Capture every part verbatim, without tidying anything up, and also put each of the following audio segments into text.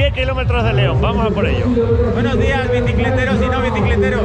diez kilómetros de León, vamos a por ello. Buenos días, bicicleteros y no bicicleteros.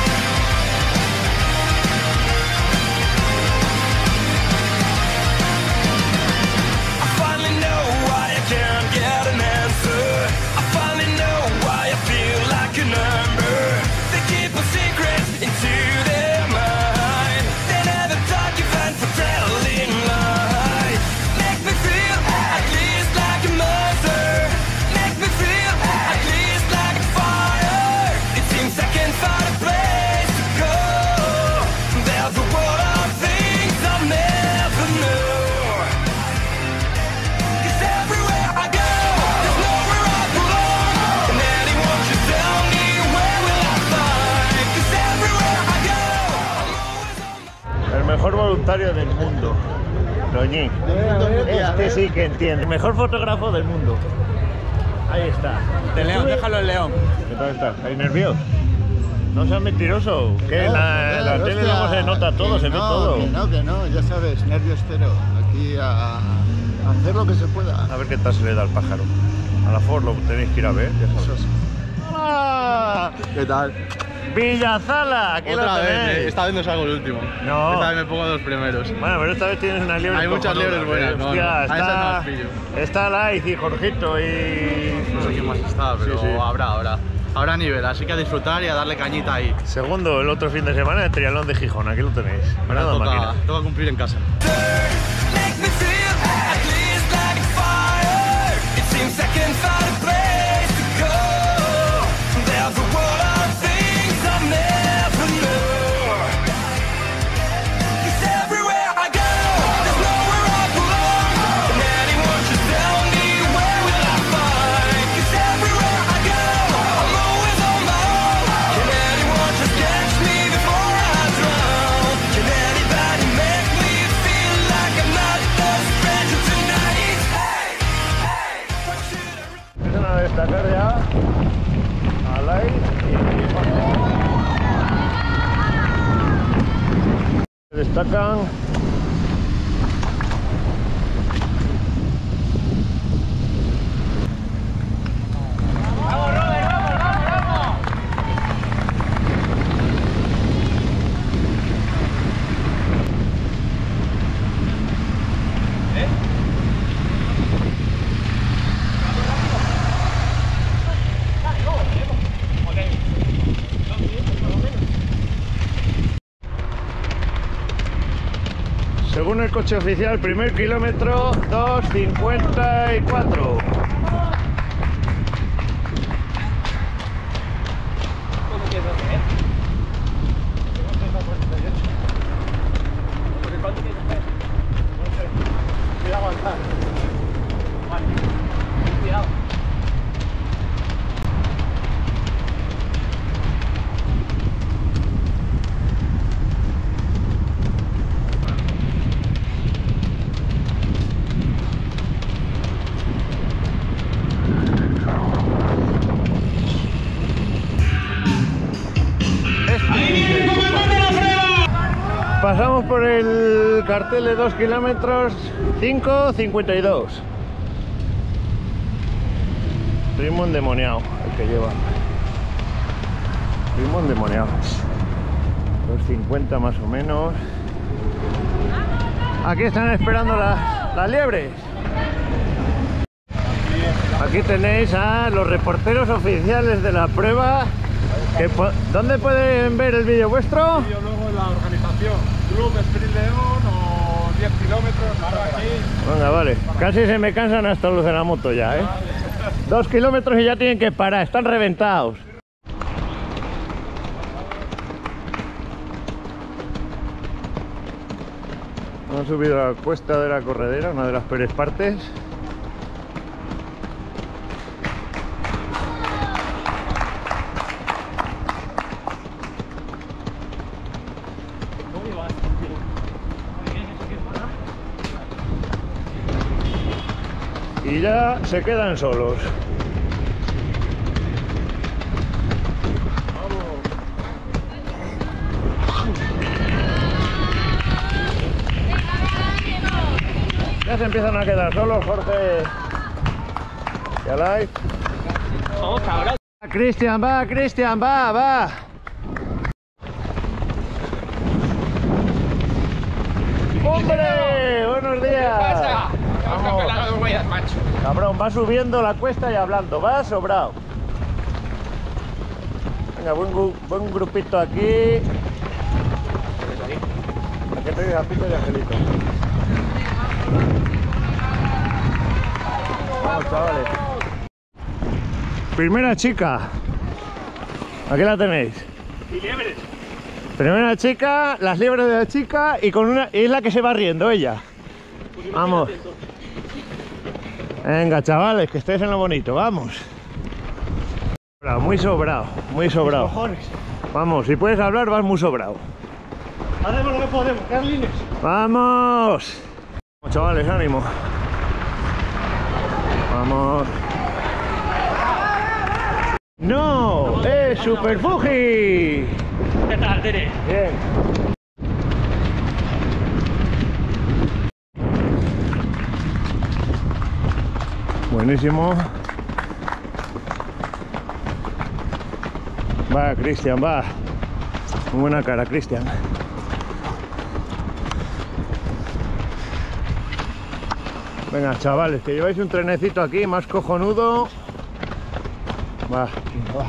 Mejor voluntario del mundo, Doñi. Este sí que entiende. El mejor fotógrafo del mundo. Ahí está. De León, déjalo en León. ¿Qué tal estás? ¿Hay nervios? No seas mentiroso. Que en la, la tele luego se nota todo, se ve todo. Que no, que no, ya sabes, nervios cero. Aquí a, a hacer lo que se pueda. A ver qué tal se le da al pájaro. A la Ford lo tenéis que ir a ver, ya sabes. ¡Hola! ¿Qué tal? Villazala, aquí lo Otra tenéis. vez, esta vez no salgo el último. No. Esta vez me pongo los primeros. Bueno, pero esta vez tienes una liebre. Hay muchas cojonuda, liebres buenas, ¿eh? no, Hostia, no. A está, esas no las pillo. Está Laiz y Jorgito y... No sé quién más está, pero Sí, sí. habrá, habrá. Habrá nivel, así que a disfrutar y a darle cañita ahí. Segundo, el otro fin de semana, el triatlón de Gijón, aquí lo tenéis. Ahora Menuda máquina. toca, toca cumplir en casa. Empiezan a destacar ya a Laiz y Jorge. Destacan según el coche oficial, primer kilómetro dos cincuenta y cuatro. Pasamos por el cartel de dos kilómetros, cinco cincuenta y dos. Ritmo endemoniado el que lleva. Ritmo endemoniado. dos cincuenta más o menos. Aquí están esperando las, las liebres. Aquí tenéis a los reporteros oficiales de la prueba. Que, ¿dónde pueden ver el vídeo vuestro? Yo luego en la organización, Club Sprint León o diez kilómetros, ahora aquí. Venga, vale. Casi se me cansan hasta los de la moto ya, ¿eh? Dos kilómetros y ya tienen que parar, están reventados. Hemos subido a la cuesta de la Corredera, una de las peores partes. Y ya se quedan solos. Ya se empiezan a quedar solos Jorge y Laiz. Vamos, cabrón. Cristian, va, Cristian, va, va. ¡Hombre! ¡Buenos días! ¿Qué pasa? Vamos. Vamos, macho. Cabrón, va subiendo la cuesta y hablando, va sobrado. Venga, buen, buen grupito aquí. Aquí tenéis a Pito y Angelito. Vamos, chavales. Primera chica. Aquí la tenéis. Y liebres. Primera chica, las liebres de la chica y con una. Y es la que se va riendo ella. Vamos. Venga, chavales, que estéis en lo bonito, vamos. Muy sobrado, muy sobrado. Vamos, si puedes hablar, vas muy sobrado. Haremos lo que podemos, Carlines. ¡Vamos! Vamos, chavales, ánimo. Vamos. ¡No! ¡Es Super Fuji! ¿Qué tal, Tere? Bien. Buenísimo. Va, Cristian, va. Muy buena cara, Cristian. Venga, chavales, que lleváis un trenecito aquí más cojonudo. Va, va.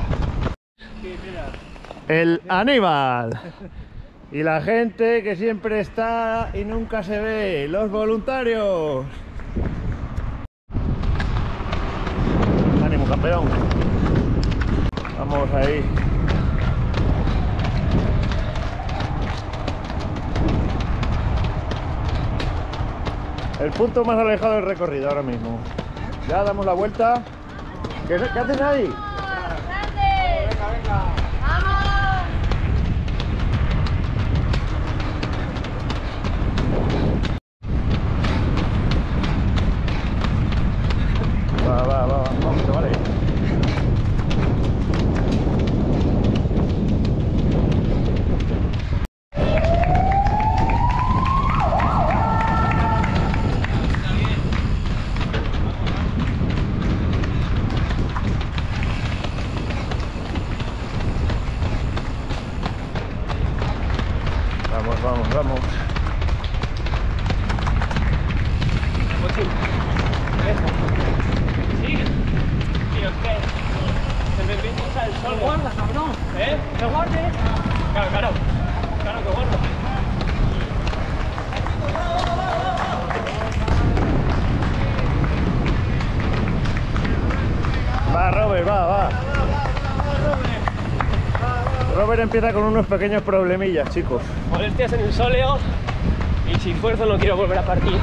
El Aníbal. Y la gente que siempre está y nunca se ve. Los voluntarios. Ánimo, campeón. Vamos ahí. El punto más alejado del recorrido ahora mismo. Ya damos la vuelta. ¿Qué, qué hacen ahí? Va, va, va, vamos, chavales. Vamos, vamos, vamos. Sigue. Tío, ¿qué? Se me pinta el sol. Guarda, cabrón. ¿Eh? ¿Que guarde? Claro, claro. Claro que guarda. Va, Robert, va, va. Robert empieza con unos pequeños problemillas, chicos. Molestias en el sóleo. Y sin fuerza no quiero volver a partir.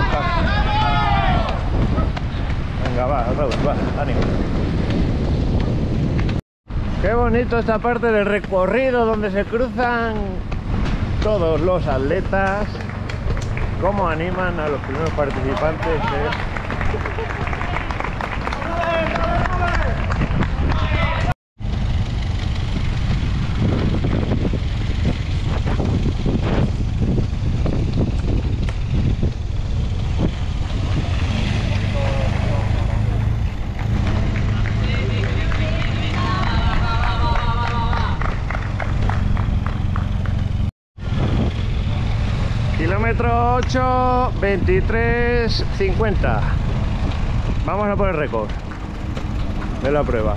Venga, va, Robert, va, ánimo. Qué bonito esta parte del recorrido donde se cruzan todos los atletas. Cómo animan a los primeros participantes. ¿Eh? Kilómetro ocho, veintitrés, cincuenta. Vamos a por el récord de la prueba.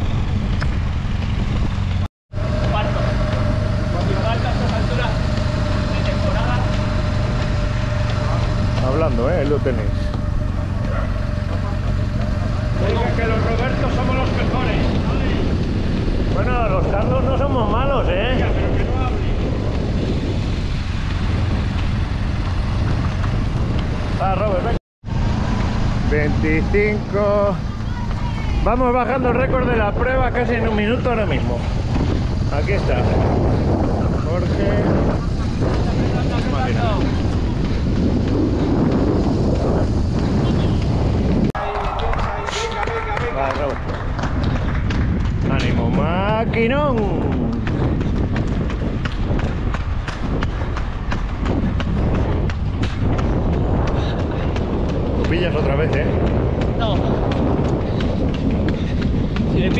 Parto. Cuando falta a estas alturas de temporada. Hablando, ¿eh? Lo tenéis. Diga que los Robertos somos los mejores. Bueno, los Carlos no somos malos, ¿eh? Pero que no hable. Va, Robert, venga. veinticinco. Vamos bajando el récord de la prueba casi en un minuto ahora mismo. Aquí está. Jorge. Máquina. Va, Robert. Ánimo, maquinón. Pillas otra vez, ¿eh? No. Si le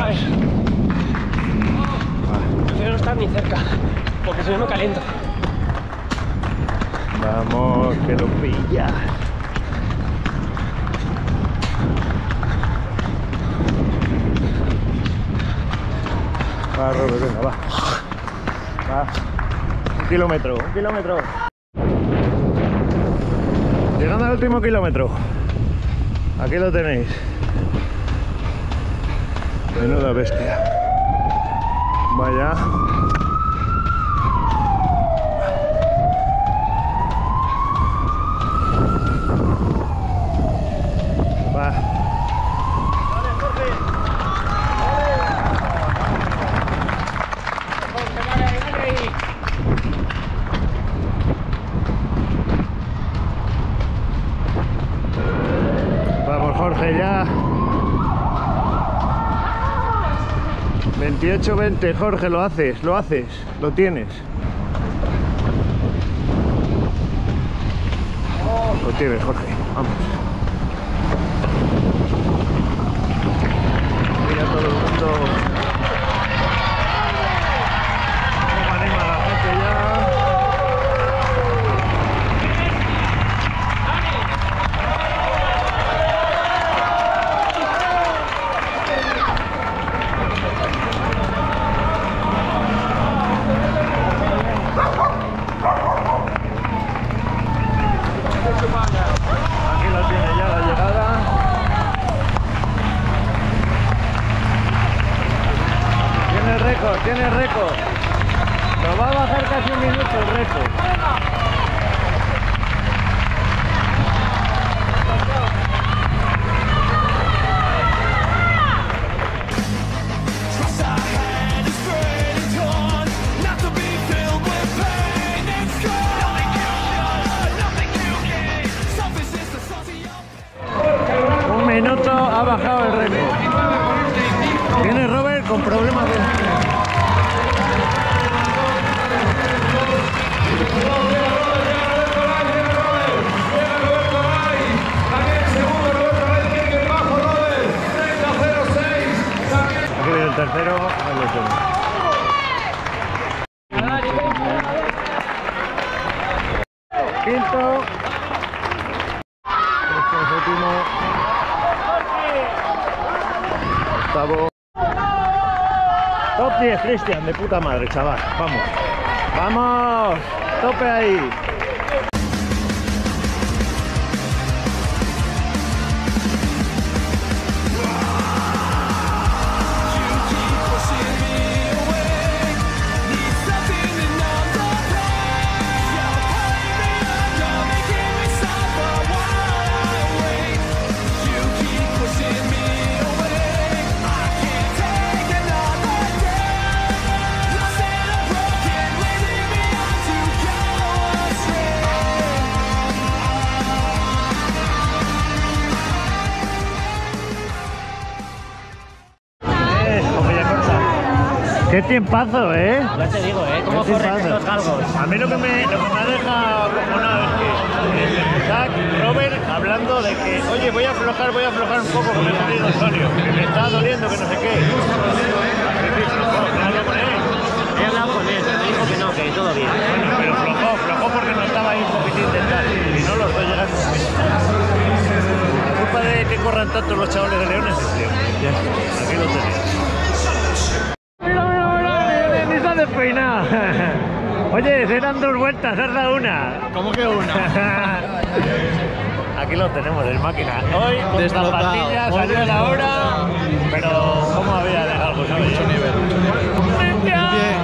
¿sabes? Prefiero no estar ni cerca, porque si no me caliento. Vamos, que lo pillas. Va, Robert, venga, va. Va. Un kilómetro, un kilómetro. Llegando al último kilómetro. Aquí lo tenéis. Menuda bestia. Vaya. Va. Vale, Jorge. Vamos, Jorge, ya. veintiocho veinte, Jorge, lo haces, lo haces, lo tienes. Lo tienes, Jorge, vamos. Mira todo el mundo. ¿Cómo anima a la gente ya? Aquí lo tiene ya la llegada. Tiene récord, tiene récord. Lo va a bajar casi un minuto el récord. Un minuto ha bajado el récord. Viene Robert con problemas de... Aquí viene el tercero, ahí lo tengo. Quinto. Este es último. Octavo. Top diez, Cristian, de puta madre, chaval. Vamos. Vamos. Tope ahí. ¡Qué tiempazo, eh! Ya te digo, ¿eh? ¿Cómo corren estos galgos? A mí lo que me, lo que me ha dejado acojonado es que Zach, Robert, hablando de que, oye, voy a aflojar, voy a aflojar un poco porque he tenido insomnio, que me está doliendo, que no sé qué. ¿Qué hablado con él? He hablado con él, me dijo que no, que todo bien. Bueno, pero flojó, flojó porque no estaba ahí un poquitín de tal. Y no los doy llegando. La culpa de que corran tanto los chavales de Leones es León. Aquí lo tenéis. Despeinado. Oye, serán dos vueltas, has dado una. ¿Cómo que una? Aquí lo tenemos, el máquina. Hoy con Destrozado. zapatillas, salió a la hora, pero ¿cómo había dejado algo? Mucho nivel, mucho nivel. Bien.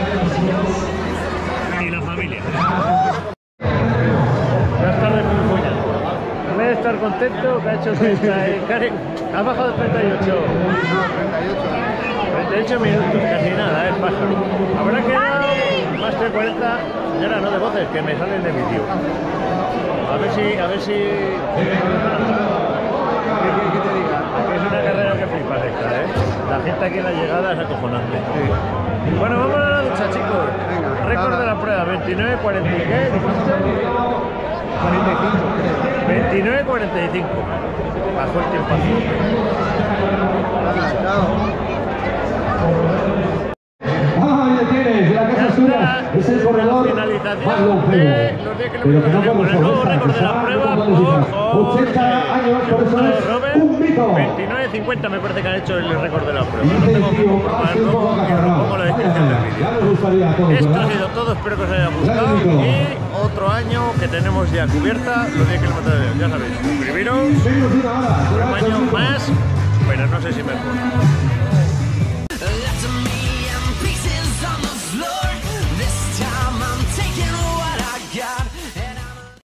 Y la familia. Buenas tardes, Pulfuña. En vez de estar contento, que ha hecho treinta y... Karen, has bajado de treinta y ocho. treinta y ocho minutos, casi nada, es pájaro. Habrá quedado más de cuarenta, señora, no de voces, que me salen de vídeo. A ver si, a ver si... ¿Qué, qué te diga? Es una carrera que flipas esta, ¿eh? La gente aquí en la llegada es acojonante. Sí. Bueno, vamos a la ducha, chicos. Venga, récord de la prueba, veintinueve cuarenta y qué, dijiste? cuarenta y cinco, creo. veintinueve cuarenta y cinco. Bajo el tiempo. celebración de los diez kilómetros que tenemos. El nuevo récord de la prueba por Jorge. Robert, veintinueve cincuenta me parece que han hecho el récord de la prueba. No tengo que comprobar luego y os lo pongo en la descripción del vídeo. Esto ha sido todo, espero que os haya gustado. Y otro año que tenemos ya cubierta los diez kilómetros de León. Ya sabéis, suscribiros, un año más, pero no sé si mejor.